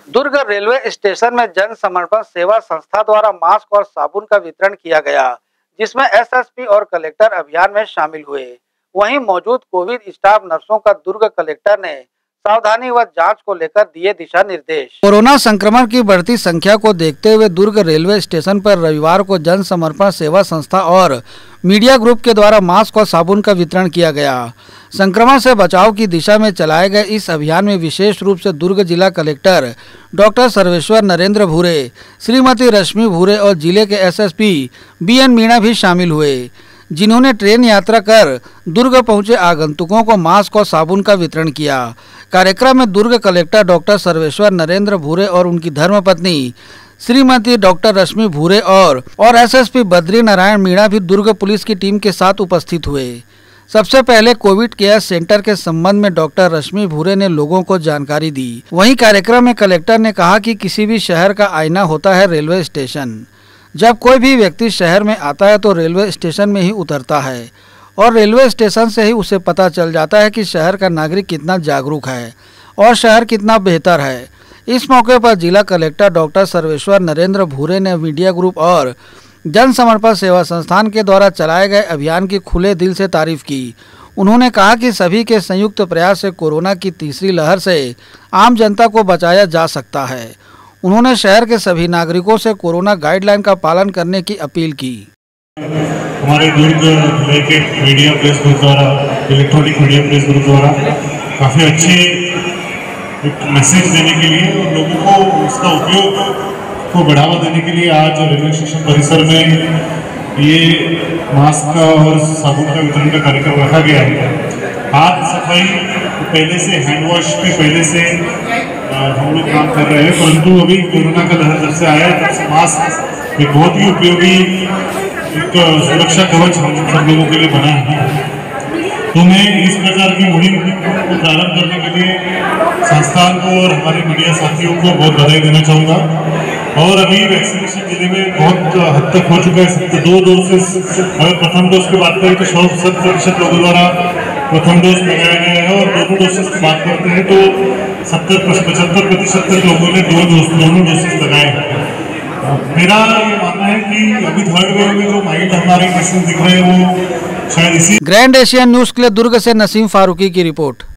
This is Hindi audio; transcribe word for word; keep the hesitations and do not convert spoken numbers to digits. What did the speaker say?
दुर्ग रेलवे स्टेशन में जन समर्पण सेवा संस्था द्वारा मास्क और साबुन का वितरण किया गया, जिसमें एसएसपी और कलेक्टर अभियान में शामिल हुए। वहीं मौजूद कोविड स्टाफ नर्सों का दुर्ग कलेक्टर ने सावधानी व जांच को लेकर दिए दिशा निर्देश। कोरोना संक्रमण की बढ़ती संख्या को देखते हुए दुर्ग रेलवे स्टेशन पर रविवार को जन समर्पण सेवा संस्था और मीडिया ग्रुप के द्वारा मास्क और साबुन का वितरण किया गया। संक्रमण से बचाव की दिशा में चलाए गए इस अभियान में विशेष रूप से दुर्ग जिला कलेक्टर डॉक्टर सर्वेश्वर नरेंद्र भूरे, श्रीमती रश्मि भूरे और जिले के एसएसपी बी एन मीणा भी शामिल हुए, जिन्होंने ट्रेन यात्रा कर दुर्ग पहुंचे आगंतुकों को मास्क और साबुन का वितरण किया। कार्यक्रम में दुर्ग कलेक्टर डॉक्टर सर्वेश्वर नरेंद्र भूरे और उनकी धर्मपत्नी श्रीमती डॉक्टर रश्मि भूरे और और एसएसपी बद्री नारायण मीणा भी दुर्ग पुलिस की टीम के साथ उपस्थित हुए। सबसे पहले कोविड केयर सेंटर के संबंध में डॉक्टर रश्मि भूरे ने लोगों को जानकारी दी। वहीं कार्यक्रम में कलेक्टर ने कहा कि किसी भी शहर का आईना होता है रेलवे स्टेशन। जब कोई भी व्यक्ति शहर में आता है तो रेलवे स्टेशन में ही उतरता है और रेलवे स्टेशन से ही उसे पता चल जाता है कि शहर का नागरिक कितना जागरूक है और शहर कितना बेहतर है। इस मौके पर जिला कलेक्टर डॉक्टर सर्वेश्वर नरेंद्र भूरे ने मीडिया ग्रुप और जन समर्पण सेवा संस्थान के द्वारा चलाए गए अभियान की खुले दिल से तारीफ की। उन्होंने कहा कि सभी के संयुक्त प्रयास से कोरोना की तीसरी लहर से आम जनता को बचाया जा सकता है। उन्होंने शहर के सभी नागरिकों से कोरोना गाइडलाइन का पालन करने की अपील की। हमारे दुर्ग जिले के मीडिया प्रेस ग्रुप द्वारा, इलेक्ट्रॉनिक मीडिया प्रेस ग्रुप द्वारा काफ़ी अच्छे एक मैसेज देने के लिए और लोगों को उसका उपयोग को बढ़ावा देने के लिए आज रेलवे स्टेशन परिसर में ये मास्क का और साबुन का वितरण का कार्यक्रम रखा गया है। हाथ सफाई पहले से, हैंड वॉश के पहले से हम लोग काम कर रहे हैं, परंतु अभी कोरोना का लहर जब से आया तब से मास्क एक बहुत ही उपयोगी एक सुरक्षा कवच हम सब लोगों के लिए बना है। तो मैं इस प्रकार की मुहिम को प्रारंभ करने के लिए संस्थान को और हमारे मीडिया साथियों को बहुत बधाई देना चाहूँगा। और अभी वैक्सीनेशन जिले में बहुत हद तक हो चुका है। दो डोजेस, अगर प्रथम डोज की बात करें तो सौ सत प्रतिशत लोगों द्वारा प्रथम डोज लगाया गया है और दोनों डोजेस की बात करते हैं तो सत्तर पचहत्तर प्रतिशत तक लोगों ने दो डोज दोनों डोजेस लगाए हैं। मेरा ये मानना है कि अभी थर्ड वेव में जो माइल्ड हमारे केसेस दिख रहे हैं वो शायद इसी। ग्रैंड एशियन न्यूज के लिए दुर्ग से नसीम फारूकी की रिपोर्ट।